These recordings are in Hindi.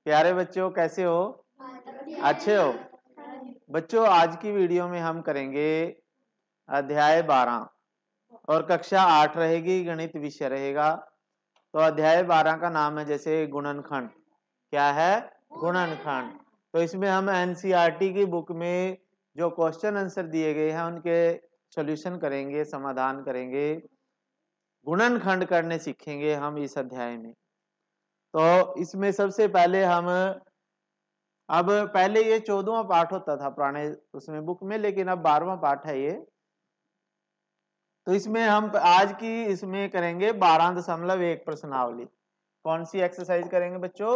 प्यारे बच्चों, कैसे हो? अच्छे हो? बच्चों, आज की वीडियो में हम करेंगे अध्याय 12 और कक्षा 8 रहेगी, गणित विषय रहेगा। तो अध्याय 12 का नाम है जैसे गुणनखंड। क्या है? गुणनखंड। तो इसमें हम एनसीईआरटी की बुक में जो क्वेश्चन आंसर दिए गए हैं उनके सॉल्यूशन करेंगे, समाधान करेंगे, गुणनखंड करने सीखेंगे हम इस अध्याय में। तो इसमें सबसे पहले हम अब पहले ये 14वां पाठ होता था पुराने उसमें बुक में, लेकिन अब 12वां पाठ है ये। तो इसमें हम आज की इसमें करेंगे 12.1 प्रश्नावली। कौन सी एक्सरसाइज करेंगे बच्चों?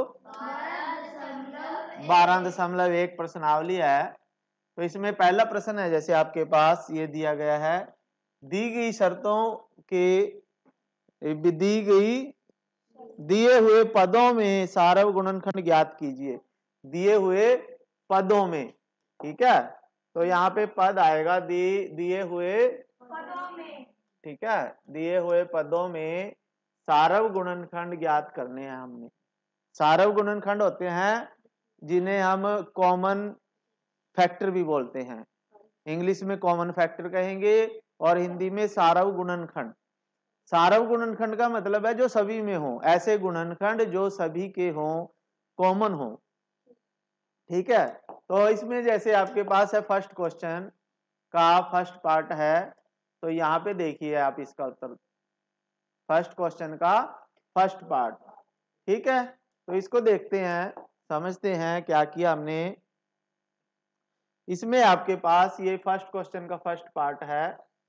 12.1 प्रश्नावली है। तो इसमें पहला प्रश्न है जैसे आपके पास ये दिया गया है, दी गई शर्तों के दी गई दिए हुए पदों में सारव गुणनखंड ज्ञात कीजिए। दिए हुए पदों में, ठीक है। तो यहाँ पे पद आएगा दिए हुए पदों में, ठीक है। दिए हुए पदों में सारव गुणनखंड ज्ञात करने हैं हमने। सारव गुणनखंड होते हैं जिन्हें हम कॉमन फैक्टर भी बोलते हैं। इंग्लिश में कॉमन फैक्टर कहेंगे और हिंदी में सारव गुणनखंड। सारव गुणनखंड का मतलब है जो सभी में हो, ऐसे गुणनखंड जो सभी के हो, कॉमन हो, ठीक है। तो इसमें जैसे आपके पास है फर्स्ट क्वेश्चन का फर्स्ट पार्ट है, तो यहाँ पे देखिए आप इसका उत्तर, फर्स्ट क्वेश्चन का फर्स्ट पार्ट, ठीक है। तो इसको देखते हैं, समझते हैं क्या किया हमने। इसमें आपके पास ये फर्स्ट क्वेश्चन का फर्स्ट पार्ट है,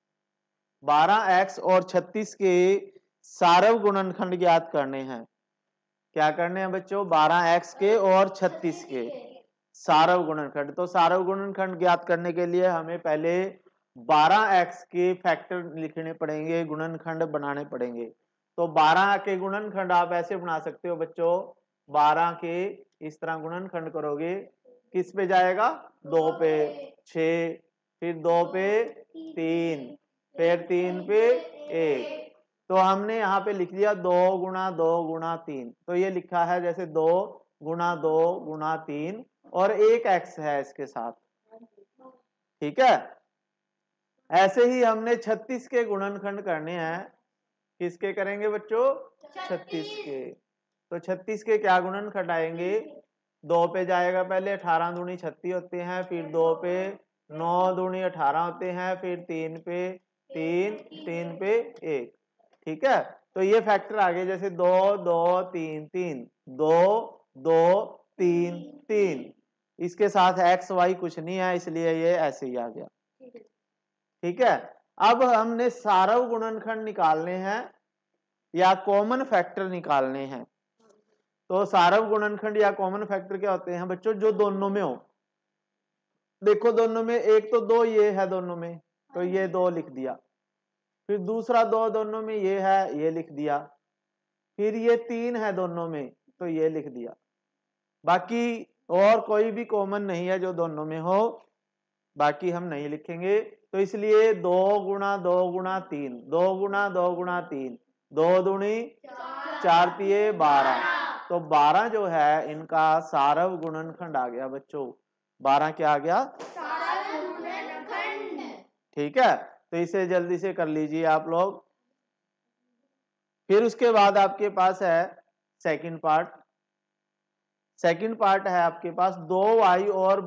12x और 36 के सारव गुणनखंड ज्ञात करने हैं। क्या करने हैं बच्चों? 12x के और 36 के सारव गुणनखंड। तो सारव गुणनखंड ज्ञात करने के लिए हमें पहले 12x के फैक्टर लिखने पड़ेंगे, गुणनखंड बनाने पड़ेंगे। तो 12 के गुणनखंड आप ऐसे बना सकते हो बच्चों, 12 के इस तरह गुणनखंड करोगे, किस पे जाएगा? 2 पे 6, फिर 2 पे 3, फिर 3 पे 1। तो हमने यहाँ पे लिख दिया 2 गुणा 2 गुणा 3। तो ये लिखा है जैसे 2 गुणा 2 गुणा 3 और एक x है इसके साथ, ठीक है। ऐसे ही हमने 36 के गुणनखंड करने हैं। किसके करेंगे बच्चों? 36 के। तो 36 के क्या गुणनखंड आएंगे? 2 पे जाएगा पहले, 18 दूनी 36 होते हैं, फिर 2 पे 9 दूनी 18 होते हैं, फिर 3 पे 3, 3 पे 1, ठीक है। तो ये फैक्टर आ गए जैसे 2 2 3 3, 2 2 3 3। इसके साथ एक्स वाई कुछ नहीं है, इसलिए ये ऐसे ही आ गया, ठीक है। अब हमने सारव गुणनखंड निकालने हैं या कॉमन फैक्टर निकालने हैं। तो सारव गुणनखंड या कॉमन फैक्टर क्या होते हैं बच्चों? जो दोनों में हो। देखो दोनों में, एक तो 2 ये है दोनों में, तो ये 2 लिख दिया। फिर दूसरा 2 दोनों में ये है, ये लिख दिया। फिर ये 3 है दोनों में, तो ये लिख दिया। बाकी और कोई भी कॉमन नहीं है जो दोनों में हो, बाकी हम नहीं लिखेंगे। तो इसलिए 2 गुणा 2 गुणा 3, 2 गुणा 2 गुणा 3, 2 दूनी 4 तिये 12। तो 12 जो है इनका सारव गुणनखंड आ गया बच्चों। 12 क्या आ गया? सारव गुणनखंड, ठीक है। तो इसे जल्दी से कर लीजिए आप लोग। फिर उसके बाद आपके पास है सेकंड पार्ट। सेकंड पार्ट है आपके पास 2y और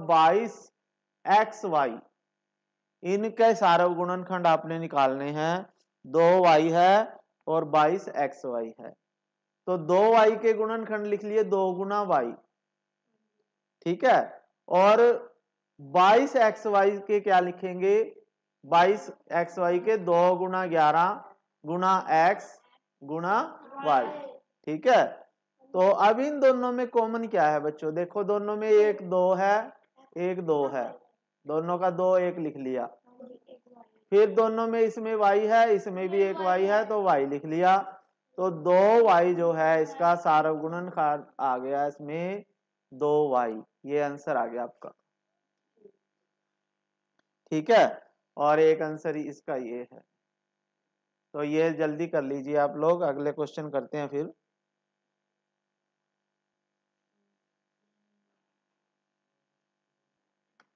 22xy, इनके सारव गुणनखंड आपने निकालने हैं। 2y है और 22xy है। तो 2y के गुणनखंड लिख लिए 2 गुना y, ठीक है। और 22xy के क्या लिखेंगे? 22xy के 2 गुना 11 गुना x गुना y, ठीक है। तो अब इन दोनों में कॉमन क्या है बच्चों? देखो दोनों में एक 2 है, एक 2 है, दोनों का 2 1 लिख लिया। फिर दोनों में इसमें y है, इसमें भी एक y है, तो y लिख लिया। तो 2y जो है इसका सारव गुणनखंड आ गया इसमें 2y, ये आंसर आ गया आपका, ठीक है। और एक आंसर इसका ये है। तो ये जल्दी कर लीजिए आप लोग, अगले क्वेश्चन करते हैं फिर।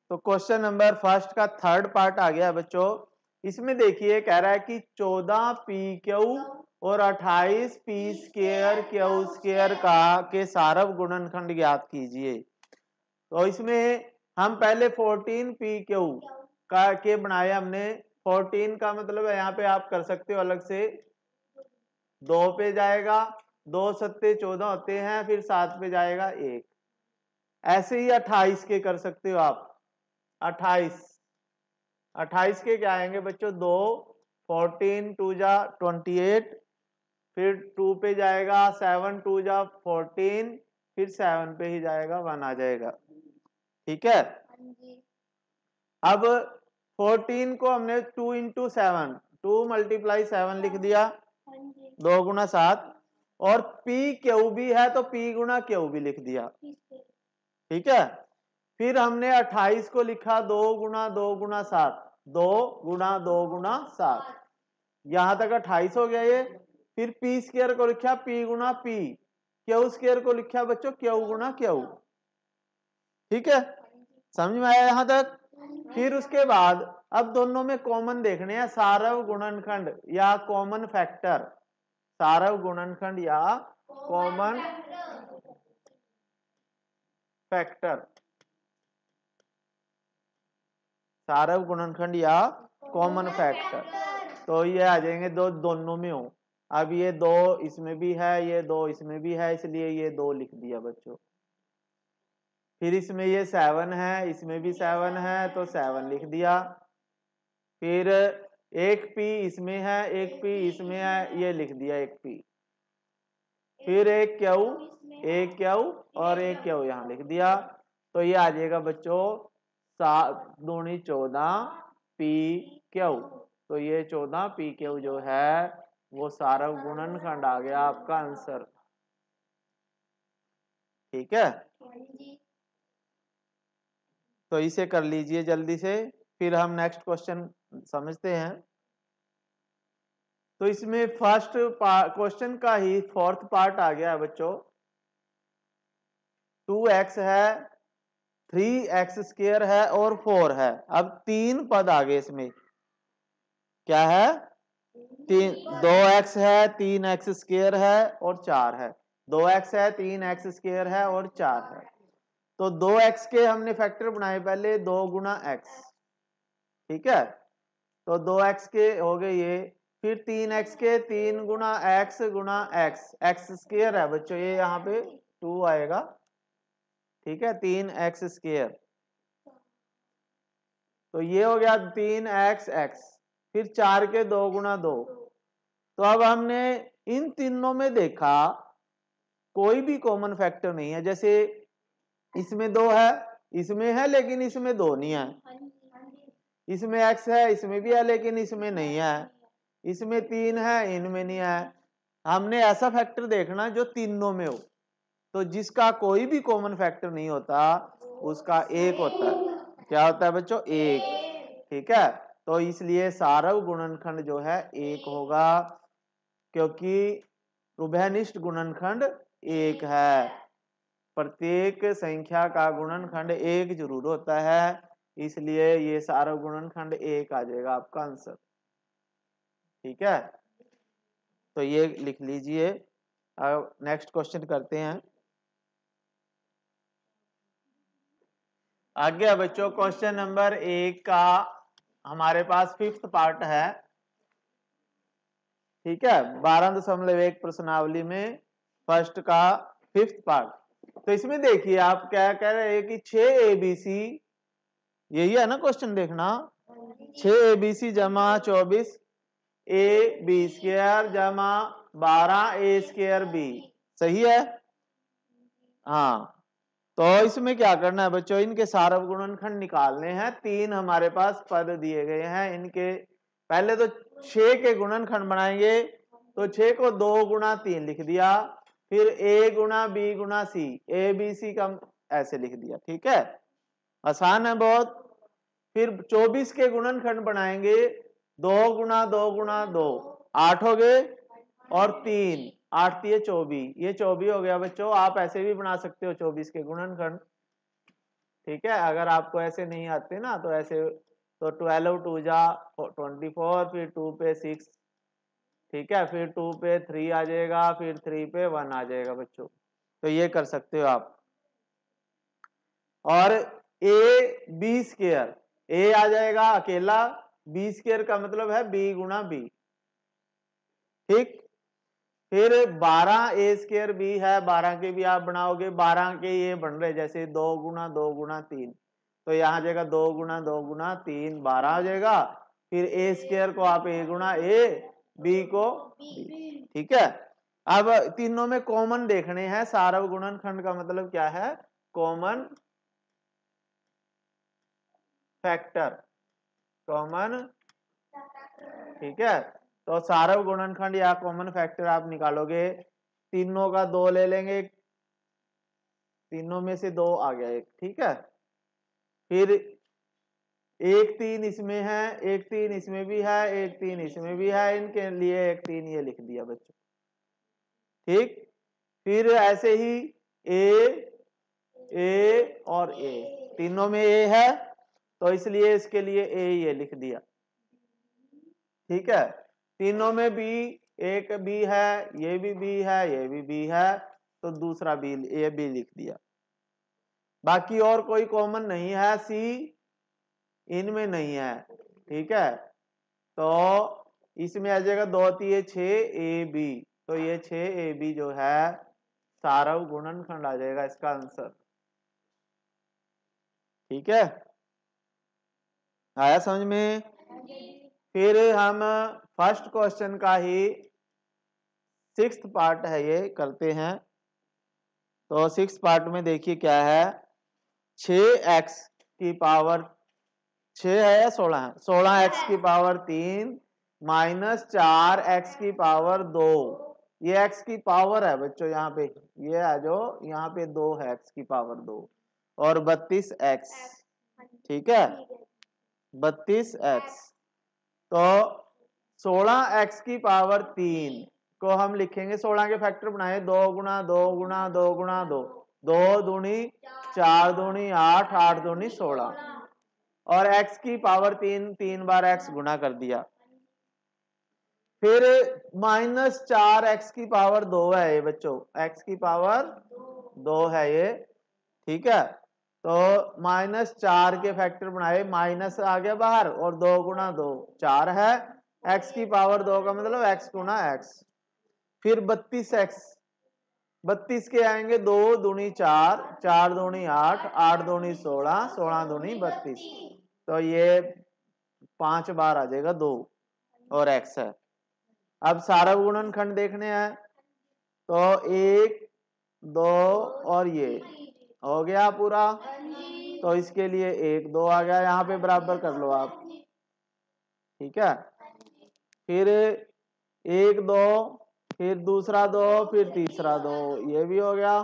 तो क्वेश्चन नंबर फर्स्ट का थर्ड पार्ट आ गया बच्चों। इसमें देखिए कह रहा है कि 14 पी क्यू और 28 पी स्क्वायर क्यू स्क्वायर का के सारव गुणनखंड ज्ञात कीजिए। तो इसमें हम पहले 14 पी क्यू का के बनाए हमने। 14 का मतलब है यहाँ पे आप कर सकते हो अलग से, 2 पे जाएगा, 2 सत्ते 14 होते हैं, फिर 7 पे जाएगा 1। ऐसे ही 28 के कर सकते हो आप। 28 के क्या आएंगे बच्चों, 2, 14 2 जा 28, फिर 2 पे जाएगा, 7 2 जा 14, फिर 7 पे ही जाएगा, 1 आ जाएगा। ठीक है। अब 14 को हमने 2 इंटू 7, 2 मल्टीप्लाई 7 लिख दिया, 2 गुना 7, और पी क्यू भी है तो पी गुना क्यू भी लिख दिया। ठीक है। फिर हमने 28 को लिखा 2 गुना 2 गुना 7, 2 गुना 2 गुना 7, यहां तक 28 हो गया ये। फिर पी स्क्वायर को लिखा पी गुना पी, क्यू स्क्वायर को लिखा बच्चों क्यू गुना क्यू। ठीक है, समझ में आया यहां तक। फिर उसके बाद अब दोनों में कॉमन देखने हैं, सारव गुणनखंड या कॉमन फैक्टर। सारव गुणनखंड या कॉमन फैक्टर, सारव गुणनखंड या कॉमन फैक्टर। तो ये आ जाएंगे दोनों में हो। अब ये 2 इसमें भी है, ये 2 इसमें भी है, इसलिए ये 2 लिख दिया बच्चों। फिर इसमें ये 7 है, इसमें भी 7 है तो 7 लिख दिया। फिर एक पी इसमें है, एक पी इसमें है, ये लिख दिया एक पी। फिर एक क्यू और एक क्यू यहाँ लिख दिया। तो ये आ जाएगा बच्चों 7 दूनी 14 पी क्यू। तो ये 14 पी क्यू जो है वो सारव गुणनखंड आ गया आपका आंसर। ठीक है, तो इसे कर लीजिए जल्दी से, फिर हम नेक्स्ट क्वेश्चन समझते हैं। तो इसमें फर्स्ट क्वेश्चन का ही फोर्थ पार्ट आ गया है बच्चों। 2x है, 3x स्क्वायर है और 4 है। अब 3 पद आ गए इसमें, क्या है, 2x है, 3x स्क्वायर है और 4 है। 2x है, 3x स्क्वायर है और 4 है। तो 2x के हमने फैक्टर बनाए पहले, 2 गुना x। ठीक है, तो 2x के हो गए ये। फिर 3x के 3 गुना x गुना x स्क्वायर है बच्चों, ये यहाँ पे 2 आएगा। ठीक है, 3x स्क्वायर, तो ये हो गया 3x। फिर 4 के 2 गुना 2। तो अब हमने इन तीनों में देखा कोई भी कॉमन फैक्टर नहीं है। जैसे इसमें 2 है, इसमें है लेकिन इसमें 2 नहीं है। इसमें x है, इसमें भी है लेकिन इसमें नहीं है। इसमें 3 है, इनमें नहीं है। हमने ऐसा फैक्टर देखना जो तीनों में हो। तो जिसका कोई भी कॉमन फैक्टर नहीं होता उसका 1 होता है। क्या होता है बच्चों, 1। ठीक है, तो इसलिए सारव गुणनखंड जो है 1 होगा, क्योंकि उभयनिष्ठ गुणनखंड 1 है। प्रत्येक संख्या का गुणनखंड 1 जरूर होता है, इसलिए ये सारव गुणनखंड 1 आ जाएगा आपका आंसर। ठीक है, तो ये लिख लीजिए। अब नेक्स्ट क्वेश्चन करते हैं। आगे बच्चों क्वेश्चन नंबर 1 का हमारे पास 5th पार्ट है। ठीक है, 12.1 प्रश्नावली में फर्स्ट का 5th पार्ट। तो इसमें देखिए आप क्या कह रहे हैं कि 6 ABC, यही है ना क्वेश्चन, देखना 6 ABC जमा 24 AB स्क्वायर जमा 12 A स्क्वायर B, सही है। हाँ, तो इसमें क्या करना है बच्चों, इनके सारव गुणनखंड निकालने हैं। 3 हमारे पास पद दिए गए हैं, इनके पहले तो 6 के गुणनखंड बनाएंगे। तो 6 को 2 गुना 3 लिख दिया, फिर A Guna B Guna C, ABC का ऐसे लिख दिया। ठीक है, आसान है बहुत। फिर 24 के गुणनखंड बनाएंगे, 2 गुना 2 गुना 2, 8 हो गए, और 3 8 3 24, ये 24 हो गया बच्चों। आप ऐसे भी बना सकते हो 24 के गुणनखंड। ठीक है, अगर आपको ऐसे नहीं आते ना तो ऐसे, तो 12 2 जा 24, फिर 2 पे 6, ठीक है, फिर 2 पे 3 आ जाएगा, फिर 3 पे 1 आ जाएगा बच्चों। तो ये कर सकते हो आप। और ए बी स्क्वायर, ए आ जाएगा अकेला, बी स्क्वायर का मतलब है बी गुणा बी, ठीक। फिर 12 ए स्क्वायर बी है, 12 के भी आप बनाओगे, 12 के ये बन रहे जैसे 2 गुणा 2 गुणा 3, तो यहाँ आ जाएगा 2 गुणा 2 गुणा 3, 12 आ जाएगा। फिर ए स्क्वायर को आप ए गुणा ए, बी को बी, ठीक है। अब तीनों में कॉमन देखने हैं, सारव गुणनखंड का मतलब क्या है, कॉमन फैक्टर, कॉमन, ठीक है। तो सारव गुणनखंड या कॉमन फैक्टर आप निकालोगे, तीनों का 2 ले लेंगे, तीनों में से 2 आ गया एक, ठीक है। फिर 1 3 इसमें है, 1 3 इसमें भी है, 1 3 इसमें भी है, इनके लिए 1 3 ये लिख दिया बच्चों, ठीक। फिर ऐसे ही ए और ए, तीनों में ए है तो इसलिए इसके लिए ए ये लिख दिया, ठीक है। तीनों में बी, एक बी है, ये भी बी है, ये भी बी है, तो दूसरा बी ये भी लिख दिया। बाकी और कोई कॉमन नहीं है, सी इनमें नहीं है, ठीक है। तो इसमें आ जाएगा 2 3 6 ए बी, तो ये 6 ए बी जो है सारव गुणनखंड आ जाएगा इसका आंसर, ठीक है। आया समझ में। फिर हम फर्स्ट क्वेश्चन का ही 6th पार्ट है ये करते हैं। तो 6th पार्ट में देखिए क्या है, 6x की पावर 6 है या 16 है, 16x की पावर 3 माइनस 4x की पावर 2, ये x की पावर है बच्चों, यहाँ पे ये है जो यहाँ पे 2 है, x की पावर 2 और 32x, ठीक है, 32x। तो 16x की पावर 3 को हम लिखेंगे, 16 के फैक्टर बनाए, 2 गुणा 2 गुणा 2 गुणा 2, 2 दूनी 4 दूनी 8, 8 दूनी 16, और x की पावर 3 3 बार x गुणा कर दिया। फिर माइनस 4x की पावर 2 है ये बच्चों, x की पावर 2 है ये, ठीक है। तो माइनस 4 के फैक्टर बनाए, माइनस आ गया बाहर, और 2 गुणा 2 4 है, x की पावर 2 का मतलब x गुणा x। फिर 32x, 32 के आएंगे 2 दूनी 4, 4 दूनी 8, 8 दूनी 16, 16 दूनी 32, तो ये 5 बार आ जाएगा 2 और x है। अब सारव गुणनखंड देखने हैं, तो 1 2 और ये हो गया पूरा, तो इसके लिए 1 2 आ गया, यहाँ पे बराबर कर लो आप, ठीक है। फिर 1 2, फिर दूसरा 2, फिर तीसरा 2, ये भी हो गया,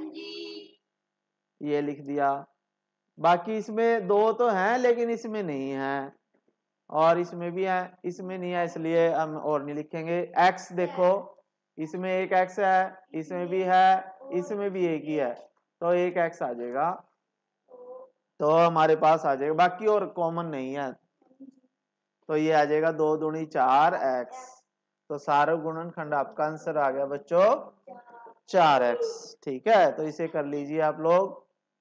ये लिख दिया। बाकी इसमें 2 तो हैं लेकिन इसमें नहीं है, और इसमें भी है, इसमें नहीं है इसलिए हम और नहीं लिखेंगे। x देखो, इसमें एक x है, इसमें भी है, इसमें भी एक ही है, तो एक x आ जाएगा, तो हमारे पास आ जाएगा, बाकी और कॉमन नहीं है, तो ये आ जाएगा 2 दूनी 4x। तो सारव गुणनखंड आपका आंसर आ गया बच्चों 4x, ठीक है। तो इसे कर लीजिए आप लोग।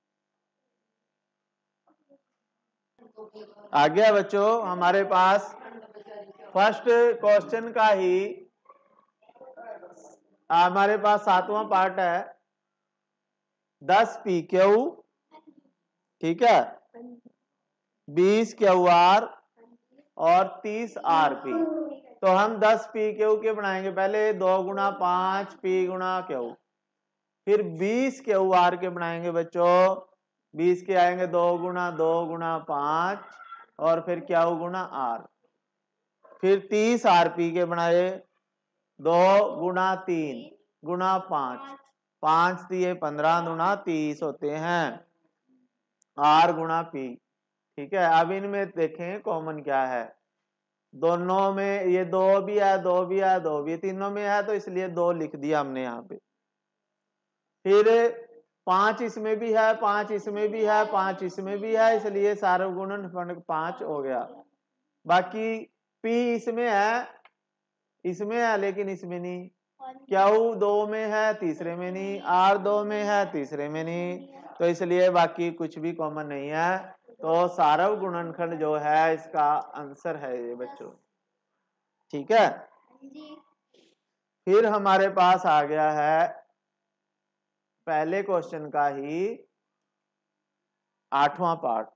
आ गया बच्चों हमारे पास फर्स्ट क्वेश्चन का ही, हमारे पास 7वां पार्ट है, 10 PQ, ठीक है, 20 QR और 30 RP। तो हम 10 PQ के बनाएंगे, पहले 2 गुणा 5 P गुणा Q, फिर 20 QR के बनाएंगे बच्चों, 20 के आएंगे 2 गुणा 2 गुणा 5 और फिर Q गुणा R। फिर 30 RP के बनाए, 2 गुणा 3 गुणा 5, 5 दिए 15 गुणा 30 होते हैं, R गुणा P, ठीक है। अब इनमें देखें कॉमन क्या है, दोनों में ये 2 भी है, 2 भी है, 2 भी, तीनों में है, तो इसलिए 2 लिख दिया हमने यहाँ पे। फिर 5 इसमें भी है, 5 इसमें भी है, 5 इसमें भी है, इसलिए सार्व गुणनखंड 5 हो गया। बाकी P इसमें है लेकिन इसमें नहीं, Q 2 में है, तीसरे में नहीं, R 2 में है, तीसरे में नहीं, तो इसलिए बाकी कुछ भी कॉमन नहीं है। तो सार्व गुणनखंड जो है इसका आंसर है ये बच्चों, ठीक है। फिर हमारे पास आ गया है पहले क्वेश्चन का ही 8वां पार्ट।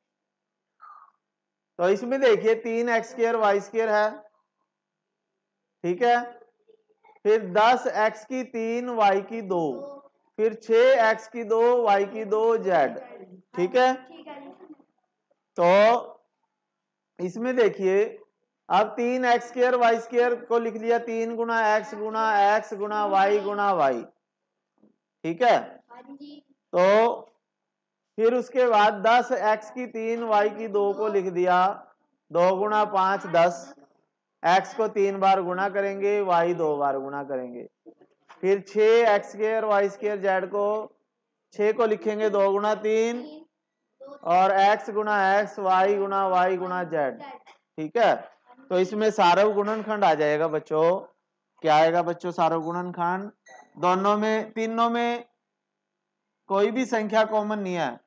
तो इसमें देखिए 3x² y² है, ठीक है। फिर 10x की 3 y की 2, फिर 6x की 2 y की 2 z, ठीक है। तो इसमें देखिए अब 3x² y² को लिख लिया 3 गुना x गुना y गुना y, ठीक है। तो फिर उसके बाद 10x की 3 y की 2 को लिख दिया 2 गुना 5 10, x को 3 बार गुना करेंगे, y 2 बार गुना करेंगे। फिर 6x² y² z को 6 को लिखेंगे 2 गुना 3 और x गुना y गुना z, ठीक है। तो इसमें सार्व गुणनखंड आ जाएगा बच्चों, क्या आएगा बच्चों सार्व गुणनखंड? दोनों में तीनों में कोई भी संख्या कॉमन नहीं है,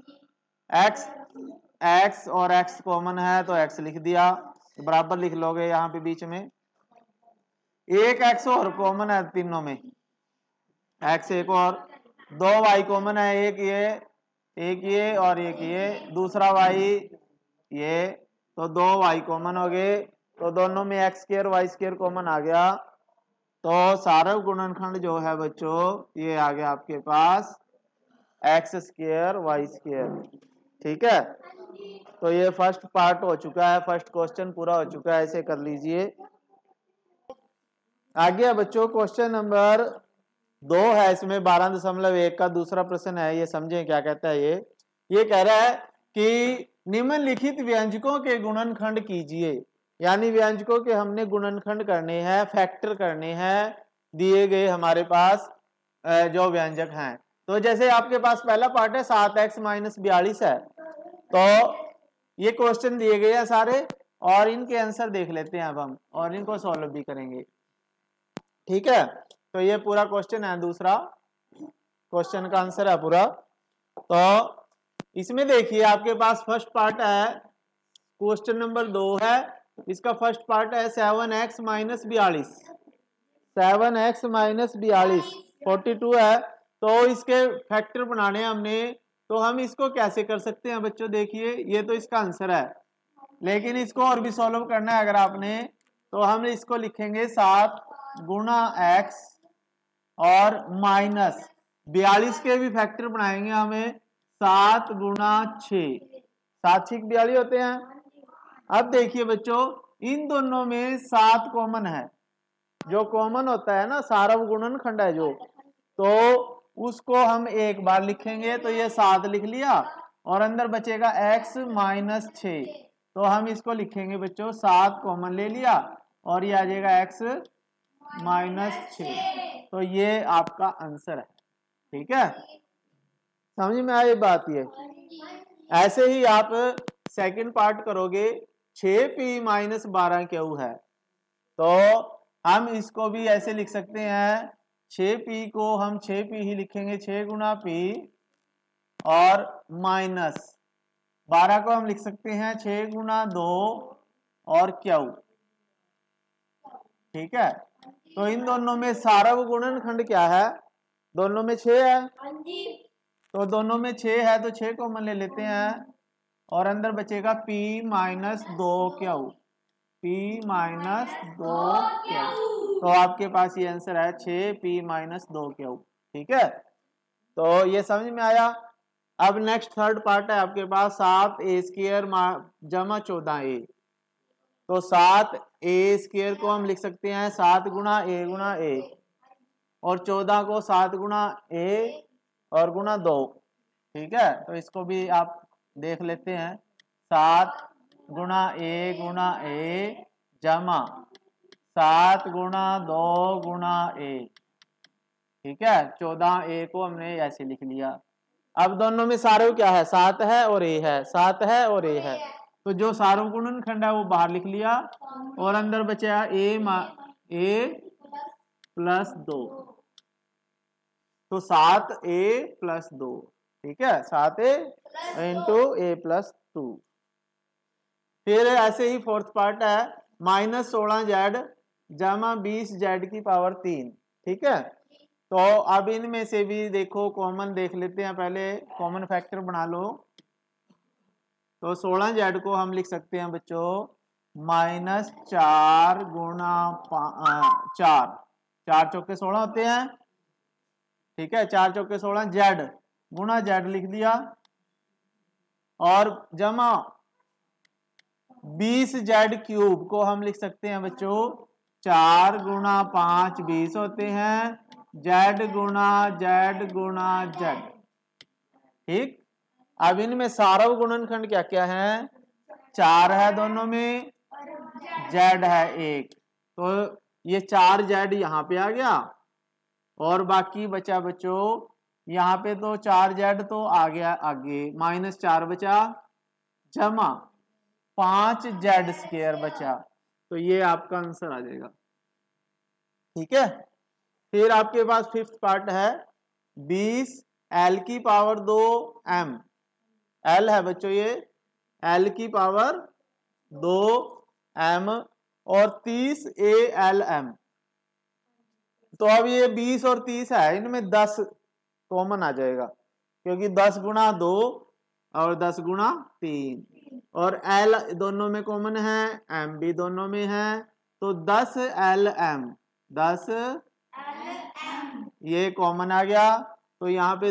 x और x कॉमन है तो x लिख दिया, बराबर लिख लोगे यहाँ पे बीच में। एक x और कॉमन है तीनों में, x एक और, 2 y कॉमन है, एक ये और एक ये, दूसरा y ये, तो 2 y कॉमन हो गए। तो दोनों में x² y² कॉमन आ गया। तो सार्व गुणनखंड जो है बच्चों ये आ गया आपके पास x² y², ठीक है। तो ये फर्स्ट पार्ट हो चुका है, फर्स्ट क्वेश्चन पूरा हो चुका है, ऐसे कर लीजिए। आगे बच्चों क्वेश्चन नंबर 2 है, इसमें 12.1 का दूसरा प्रश्न है, ये समझें क्या कहता है। ये कह रहा है कि निम्नलिखित व्यंजकों के गुणनखंड कीजिए, यानी व्यंजकों के हमने गुणनखंड करने हैं, फैक्टर करने हैं, दिए गए हमारे पास जो व्यंजक हैं। तो जैसे आपके पास पहला पार्ट है 7x - 42 है, तो ये क्वेश्चन दिए गए हैं सारे और इनके आंसर देख लेते हैं अब हम, और इनको सॉल्व भी करेंगे, ठीक है। तो ये पूरा क्वेश्चन है, दूसरा क्वेश्चन का आंसर है पूरा। तो इसमें देखिए आपके पास फर्स्ट पार्ट है, क्वेश्चन नंबर 2 है, इसका फर्स्ट पार्ट है 7x - 42, 7x - 42 42 है। तो इसके फैक्टर बनाने हमने, तो हम इसको कैसे कर सकते हैं बच्चों? देखिए ये तो इसका आंसर है, लेकिन इसको और भी सॉल्व करना है अगर आपने, तो हम इसको लिखेंगे 7 गुना x और माइनस 42 के भी फैक्टर बनाएंगे हमें 7 गुना 6, 7 6 42 होते हैं। अब देखिए बच्चों इन दोनों में 7 कॉमन है, जो कॉमन होता है ना सार्व गुणनखंड है जो, तो उसको हम एक बार लिखेंगे, तो ये 7 लिख लिया और अंदर बचेगा x - 6, तो हम इसको लिखेंगे बच्चों 7 कॉमन ले लिया और ये आ जाएगा x - 6, तो ये आपका आंसर है, ठीक है। समझ में आई बात? ये ऐसे ही आप सेकंड पार्ट करोगे, 6p - 12q है, तो हम इसको भी ऐसे लिख सकते हैं, 6p को हम 6p ही लिखेंगे, 6 गुना p और माइनस 12 को हम लिख सकते हैं 6 गुना 2 और q, ठीक है। तो इन दोनों में सार्व गुणनखंड क्या है? दोनों में 6 है, तो दोनों में 6 है तो 6 कॉमन ले लेते हैं और अंदर बचेगा p - 2q, p - 2q, तो आपके पास ये आंसर है 6p - 2q, ठीक है। तो ये समझ में आया। अब नेक्स्ट थर्ड पार्ट है आपके पास 7a² जमा 14a, तो 7a² को हम लिख सकते हैं 7 गुना a और 14 को 7 गुना a और गुना 2, ठीक है। तो इसको भी आप देख लेते हैं, 7 गुना a जमा 7 गुना 2 गुना a, ठीक है, 14a को हमने ऐसे लिख लिया। अब दोनों में सारव क्या है, 7 है और a है, 7 है और a है, तो जो सारव गुणनखंड है वो बाहर लिख लिया और अंदर बचा a प्लस 2, तो 7a प्लस 2, ठीक है, 7a इंटू a प्लस 2। फिर ऐसे ही फोर्थ पार्ट है -16z जमा 20z की पावर 3, ठीक है। तो अब इनमें से भी देखो कॉमन देख लेते हैं, पहले कॉमन फैक्टर बना लो। तो 16z को हम लिख सकते हैं बच्चों -4 गुणा 4, 4 चौके 16 होते हैं, ठीक है, 4 चौके 16, z गुणा z लिख दिया और जमा 20z क्यूब को हम लिख सकते हैं बच्चों 4 गुणा 5 20 होते हैं, z गुणा z, ठीक। अब इनमें सारव गुणनखंड क्या क्या है, 4 है दोनों में, z है 1, तो ये 4z यहाँ पे आ गया और बाकी बचा बच्चों यहाँ पे तो 4z तो आ गया आगे, -4 बचा जमा 5z² बचा, तो ये आपका आंसर आ जाएगा, ठीक है। फिर आपके पास फिफ्थ पार्ट है 20 l की पावर 2 m, l है बच्चों ये l की पावर 2 m और 30 ALM। तो अब ये 20 और 30 है, इनमें 10 कॉमन आ जाएगा क्योंकि 10 गुणा 2 और 10 गुणा 3 और l दोनों में कॉमन है, m भी दोनों में है, तो 10 LM, 10 ये कॉमन आ गया, तो यहाँ पे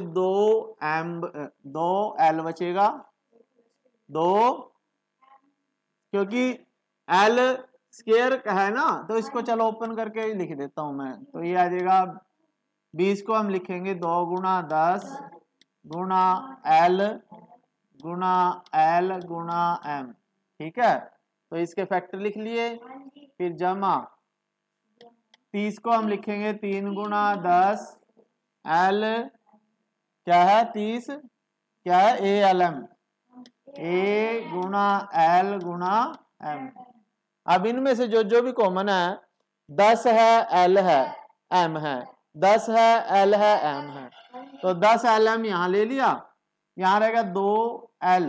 2 L बचेगा, 2 क्योंकि L स्क्वायर है ना, तो इसको चलो ओपन करके लिख देता हूं मैं, तो ये आ जाएगा 20 को हम लिखेंगे 2 गुणा 10 गुणा L गुणा L गुणा M, ठीक है, तो इसके फैक्टर लिख लिए। फिर जमा 30 को हम लिखेंगे 3 गुणा 10 L क्या है 30 क्या है ALM, A गुणा L गुणा M। अब इनमें से जो भी कॉमन है 10 है L है M है, 10 है L है M है, तो 10 LM यहाँ ले लिया, यहाँ रहेगा 2L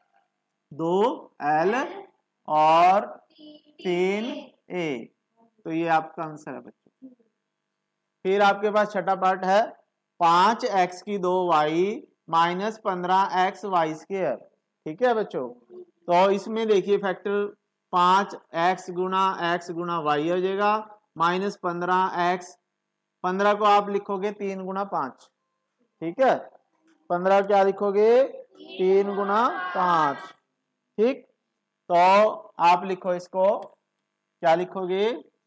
और 3A, तो ये आपका आंसर है बच्चों। फिर आपके पास छठा पार्ट है 5x की 2y माइनस 15xy², ठीक है बच्चों। तो इसमें देखिए फैक्टर 5x गुणा x गुणा y हो जाएगा, माइनस 15x, 15 को आप लिखोगे 3 गुणा 5, ठीक है, 15 क्या लिखोगे 3 गुणा 5, ठीक। तो आप लिखो इसको, क्या लिखोगे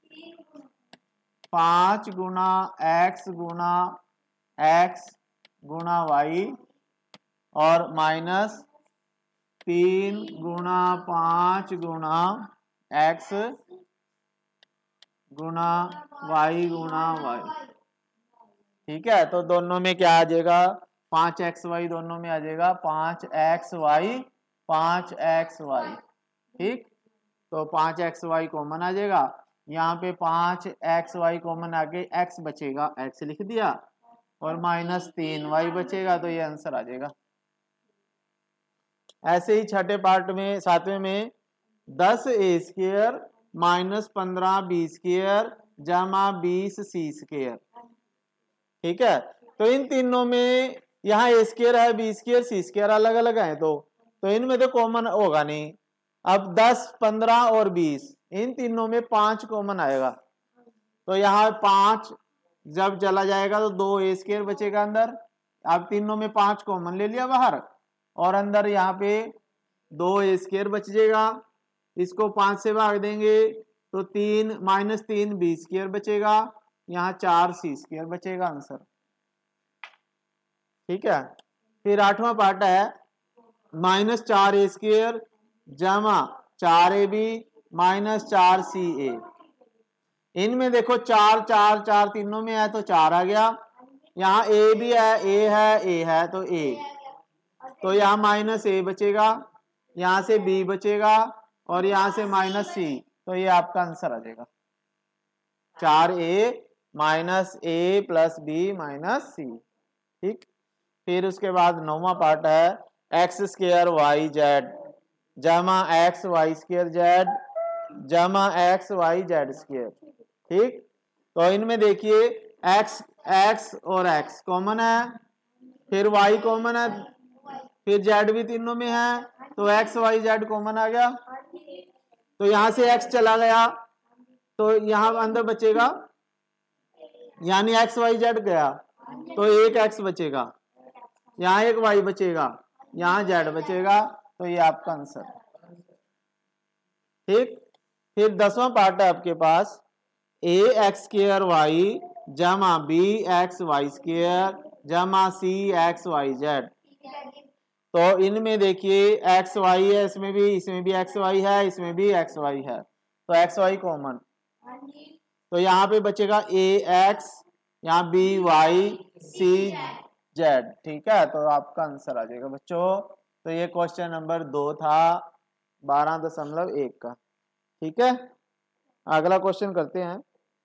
5 गुणा x गुणा y और माइनस 3 गुणा 5 गुणा x गुणा y गुणा y, ठीक है। तो दोनों में क्या आ जाएगा 5xy, दोनों में आ जाएगा 5xy 5xy, ठीक। तो 5xy कॉमन आ जाएगा, यहाँ पे 5xy कॉमन आके x बचेगा, x लिख दिया और माइनस 3y बचेगा, तो ये आंसर आ जाएगा। ऐसे ही छठे पार्ट में सातवें में 10a² माइनस 15b² जमा 20c², ठीक है। तो इन तीनों में यहाँ a² है b² c² अलग अलग है, तो इनमें तो कॉमन होगा नहीं। अब 10 15 और 20 इन तीनों में 5 कॉमन आएगा, तो यहाँ 5 जब चला जाएगा तो 2a² बचेगा अंदर। अब तीनों में 5 कॉमन ले लिया बाहर और अंदर यहाँ पे 2a² बच जाएगा, इसको 5 से भाग देंगे तो 3 माइनस 3 b² बचेगा, यहाँ 4c² बचेगा आंसर, ठीक है। फिर आठवां पार्ट है माइनस 4a² जमा 4ab माइनस 4ca। इनमें देखो 4 4 4 तीनों में है तो 4 आ गया, यहाँ ए भी है, ए है तो ए, तो यहाँ माइनस ए बचेगा, यहाँ से बी बचेगा और यहाँ से माइनस सी, तो ये आपका आंसर आ जाएगा 4a minus A plus B minus C. ठीक, फिर उसके बाद 9वां पार्ट है एक्स स्क्वायर वाई जेड जमा एक्स वाई स्क्वायर जेड जमा एक्स वाई जेड स्क्वायर। ठीक, तो इनमें देखिए एक्स और एक्स कॉमन है, फिर वाई कॉमन है, फिर जेड भी तीनों में है, तो एक्स वाई जेड कॉमन आ गया, तो यहां से एक्स चला गया तो यहां अंदर बचेगा, यानी एक्स वाई जेड गया तो एक एक्स बचेगा, यहाँ एक वाई बचेगा, यहाँ जेड बचेगा, तो ये आपका आंसर। ठीक, फिर 10वां पार्ट है आपके पास ए एक्स स्क्वायर वाई जमा बी एक्स वाई स्क्वायर जमा सी एक्स वाई जेड। तो इनमें देखिए एक्स वाई है, इसमें भी एक्स वाई है, इसमें भी एक्स वाई है, तो एक्स वाई कॉमन, तो यहाँ पे बचेगा ए एक्स, यहाँ बी वाई सी जेड। ठीक है, तो आपका आंसर आ जाएगा बच्चों। तो ये क्वेश्चन नंबर 2 था 12.1 का। ठीक है, अगला क्वेश्चन करते हैं।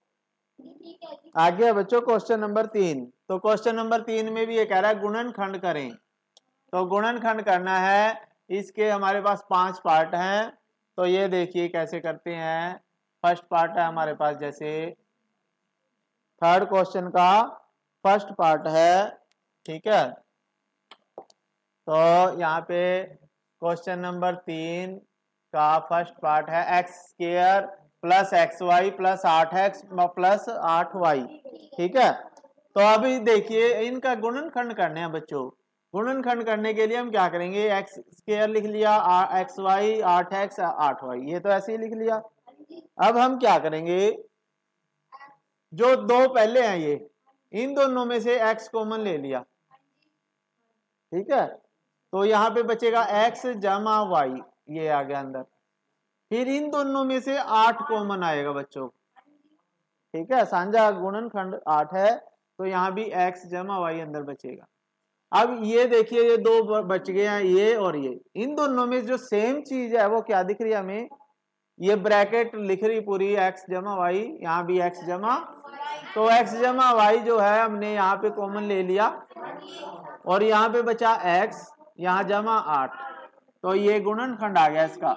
आगे बच्चों क्वेश्चन नंबर 3। तो क्वेश्चन नंबर 3 में भी ये कह रहा है गुणनखंड करें, तो गुणनखंड करना है, इसके हमारे पास 5 पार्ट हैं, तो ये देखिए कैसे करते हैं। फर्स्ट पार्ट है हमारे पास, जैसे थर्ड क्वेश्चन का फर्स्ट पार्ट है। ठीक है, तो यहाँ पे क्वेश्चन नंबर 3 का फर्स्ट पार्ट है X square plus X Y plus 8x plus 8y। ठीक है, तो अभी देखिए इनका गुणनखंड करने हैं बच्चों। गुणनखंड करने के लिए हम क्या करेंगे, एक्स स्क्वायर लिख लिया, एक्स वाई 8x 8y, ये तो ऐसे ही लिख लिया। अब हम क्या करेंगे, जो दो पहले हैं ये, इन दोनों में से x कॉमन ले लिया। ठीक है, तो यहाँ पे बचेगा x जमा वाई, ये आ गया अंदर, फिर इन दोनों में से 8 कॉमन आएगा बच्चों। ठीक है, साझा गुणनखंड 8 है, तो यहाँ भी x जमा वाई अंदर बचेगा। अब ये देखिए ये दो बच गए हैं, ये और ये, इन दोनों में जो सेम चीज है वो क्या दिख रही है हमें, ये ब्रैकेट लिख रही पूरी x जमा वाई, यहाँ भी x जमा, तो x जमा वाई जो है हमने यहाँ पे कॉमन ले लिया, और यहाँ पे बचा x, यहाँ जमा 8, तो ये गुणनखंड आ गया इसका।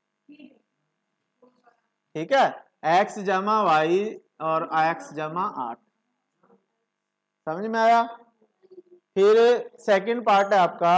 ठीक है, x जमा वाई और x जमा 8, समझ में आया। फिर सेकंड पार्ट है आपका,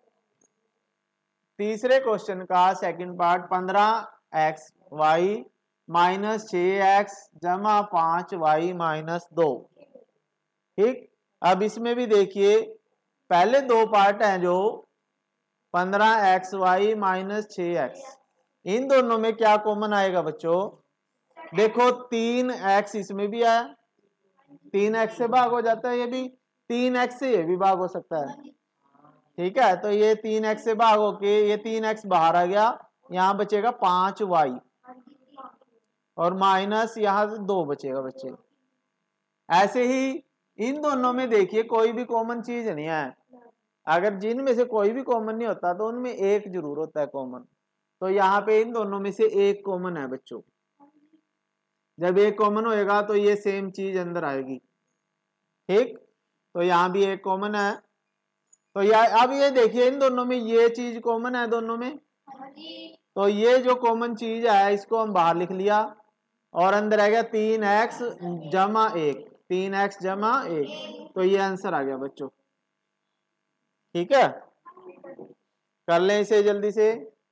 तीसरे क्वेश्चन का second part 15x Y minus 6x जमा 5y माइनस 2। ठीक, अब इसमें भी देखिए पहले दो पार्ट हैं जो 15x वाई माइनस 6x, इन दोनों में क्या कॉमन आएगा बच्चों, देखो 3x इसमें भी आया, 3x से भाग हो जाता है, ये भी 3x से ये भी भाग हो सकता है। ठीक है, तो ये 3x से भाग होके ये 3x बाहर आ गया, यहाँ बचेगा 5y और माइनस यहाँ से 2 बचेगा बच्चे। ऐसे ही इन दोनों में देखिए कोई भी कॉमन चीज नहीं है, अगर जिनमें से कोई भी कॉमन नहीं होता तो उनमें एक जरूर होता है कॉमन, तो यहाँ पे इन दोनों में से एक कॉमन है बच्चों। जब एक कॉमन होएगा तो ये सेम चीज अंदर आएगी। ठीक, तो यहाँ भी एक कॉमन है, तो अब ये देखिए इन दोनों में ये चीज कॉमन है दोनों में, तो ये जो कॉमन चीज है इसको हम बाहर लिख लिया, और अंदर आ गया 3x जमा 1, 3x जमा 1, तो ये आंसर आ गया बच्चों। ठीक है, कर लें इसे जल्दी से।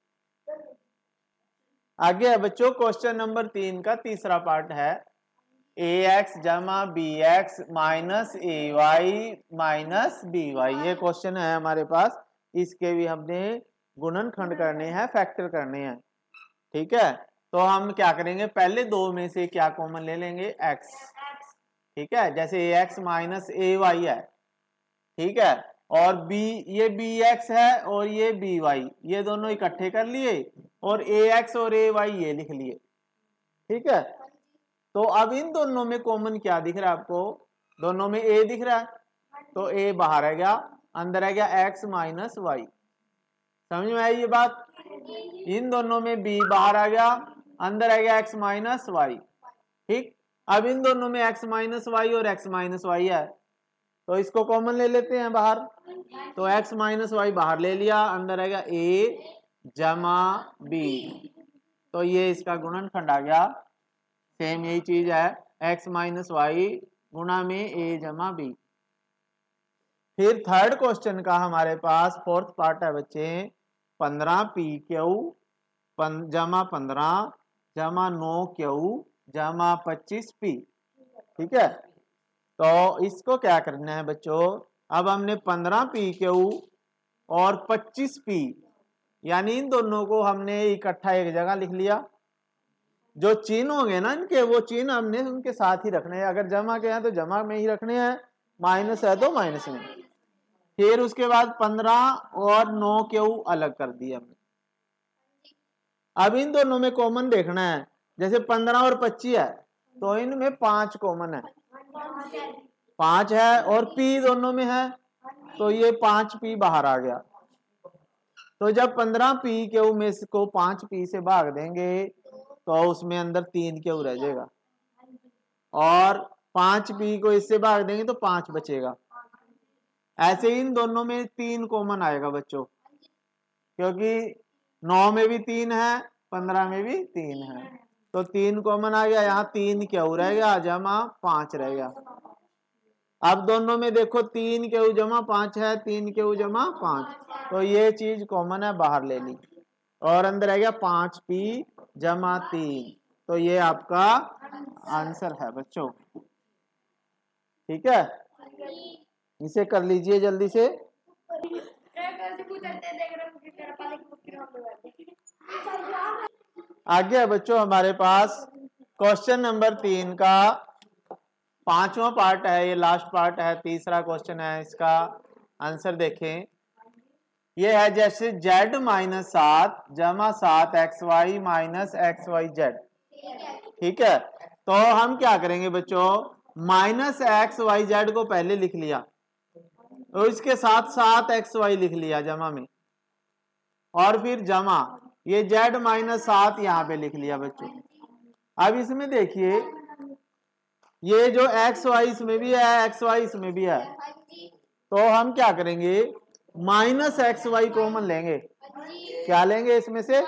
आगे है बच्चों क्वेश्चन नंबर 3 का तीसरा पार्ट है ax जमा bx minus ay minus by। ये क्वेश्चन है हमारे पास, इसके भी हमने गुणनखंड करने हैं, फैक्टर करने हैं। ठीक है, तो हम क्या करेंगे, पहले दो में से क्या कॉमन ले लेंगे, x। ठीक है, जैसे ax माइनस ay है। ठीक है, और b, ये bx है और ये by, ये दोनों इकट्ठे कर लिए और ax और ay ये लिख लिए। ठीक है, तो अब इन दोनों में कॉमन क्या दिख रहा है आपको, दोनों में a दिख रहा है, तो a बाहर आ गया, अंदर आ गया x माइनस वाई। समझ में आई ये बात? इन दोनों में b बाहर आ गया, अंदर आ गया x माइनस वाई। ठीक, अब इन दोनों में x माइनस वाई और x माइनस वाई है, तो इसको कॉमन ले लेते हैं बाहर। तो x माइनस वाई बाहर ले लिया, अंदर आ गया a जमा b, तो ये इसका गुणनखंड आ गया। सेम यही चीज है, x माइनस वाई गुणा में a जमा b। फिर थर्ड क्वेश्चन का हमारे पास फोर्थ पार्ट है बच्चे, 15pq जमा 15 जमा 9q जमा 25p। ठीक है, तो इसको क्या करना है बच्चों, अब हमने 15pq और 25p यानी इन दोनों को हमने इकट्ठा एक जगह लिख लिया। जो चिन्ह होंगे ना इनके, वो चिन्ह हमने उनके साथ ही रखने हैं। अगर जमा के हैं तो जमा में ही रखने हैं, माइनस है तो माइनस में। फिर उसके बाद 15 और 9q अलग कर दिया हमने। अब इन दोनों में कॉमन देखना है, जैसे 15 और 25 है तो इनमें 5 कॉमन है, 5 है, और p दोनों में है तो ये 5p बाहर आ गया। तो जब 15pq में को 5p से भाग देंगे तो उसमें अंदर 3q रह जाएगा, और 5p को इससे भाग देंगे तो 5 बचेगा। ऐसे इन दोनों में 3 कॉमन आएगा बच्चों, क्योंकि 9 में भी 3 है, 15 में भी 3 है, तो 3 कॉमन आ गया। यहाँ 3q रह गया जमा 5 रह गया। अब दोनों में देखो 3q जमा 5 है, 3q जमा 5, तो ये चीज कॉमन है, बाहर ले ली, और अंदर आ गया 5p जमा 3, तो ये आपका आंसर है बच्चों। ठीक है, इसे कर लीजिए जल्दी से। आगे है बच्चों हमारे पास क्वेश्चन नंबर 3 का 5वां पार्ट है, ये लास्ट पार्ट है, तीसरा क्वेश्चन है। इसका आंसर देखें, ये है जैसे z माइनस 7 जमा 7xy माइनस xyz। ठीक है, तो हम क्या करेंगे बच्चों, माइनस xyz को पहले लिख लिया, तो इसके साथ 7xy लिख लिया जमा में, और फिर जमा ये z माइनस 7 यहाँ पे लिख लिया बच्चों। अब इसमें देखिए, ये जो xy इसमें भी है, xy इसमें भी है, तो हम क्या करेंगे, माइनस xy कॉमन लेंगे। क्या लेंगे इसमें से,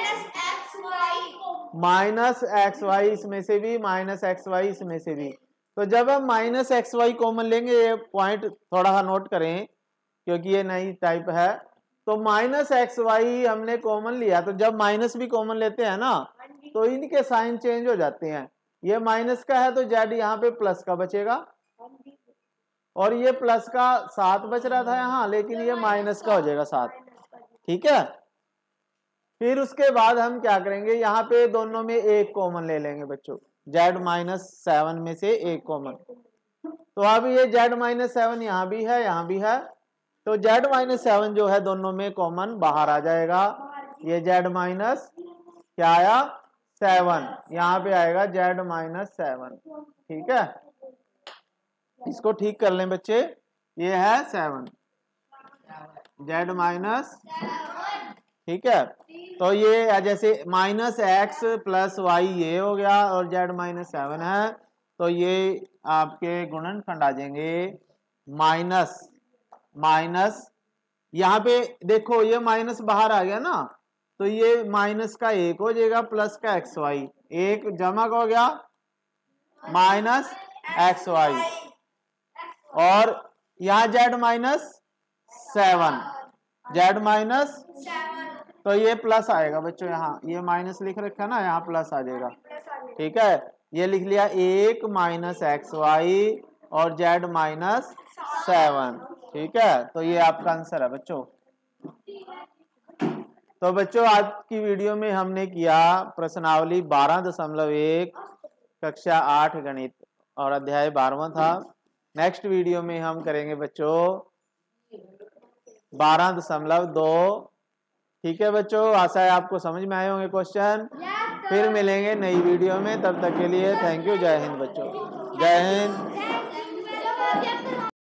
माइनस xy इसमें से भी, माइनस xy इसमें से भी। तो जब हम माइनस xy कॉमन लेंगे, ये पॉइंट थोड़ा सा नोट करें क्योंकि ये नई टाइप है, तो माइनस xy हमने कॉमन लिया, तो जब माइनस भी कॉमन लेते हैं ना तो इनके साइन चेंज हो जाते हैं। ये माइनस का है तो z यहाँ पे प्लस का बचेगा, और ये प्लस का 7 बच रहा था यहाँ, लेकिन ये माइनस का हो जाएगा 7। ठीक है, फिर उसके बाद हम क्या करेंगे, यहाँ पे दोनों में एक कॉमन ले लेंगे बच्चों, z माइनस 7 में से एक कॉमन। तो अब ये z माइनस 7 यहाँ भी है, यहाँ भी है, तो z माइनस 7 जो है दोनों में कॉमन बाहर आ जाएगा। ये z माइनस क्या आया, 7, यहाँ पे आएगा z माइनस 7। ठीक है, इसको ठीक कर लें बच्चे, ये है 7 z माइनस। ठीक है, तो ये जैसे माइनस x प्लस वाई ये हो गया, और z माइनस 7 है, तो ये आपके गुणनखंड आ जाएंगे माइनस माइनस, यहाँ पे देखो ये माइनस बाहर आ गया ना, तो ये माइनस का 1 हो जाएगा, प्लस का xy, एक जमा का हो गया माइनस xy, और यहाँ z माइनस 7, z माइनस, तो ये प्लस आएगा बच्चों, यहाँ ये माइनस लिख रखा है ना, यहाँ प्लस आ जाएगा। ठीक है, ये लिख लिया 1 माइनस xy और z माइनस 7। ठीक है, तो ये आपका आंसर है बच्चों। तो बच्चों आज की वीडियो में हमने किया प्रश्नावली 12.1 कक्षा 8 गणित, और अध्याय 12वां था। नेक्स्ट वीडियो में हम करेंगे बच्चों 12.2। ठीक है बच्चों, आशा है आपको समझ में आए होंगे क्वेश्चन। फिर मिलेंगे नई वीडियो में, तब तक के लिए थैंक यू। जय हिंद बच्चों, जय हिंद।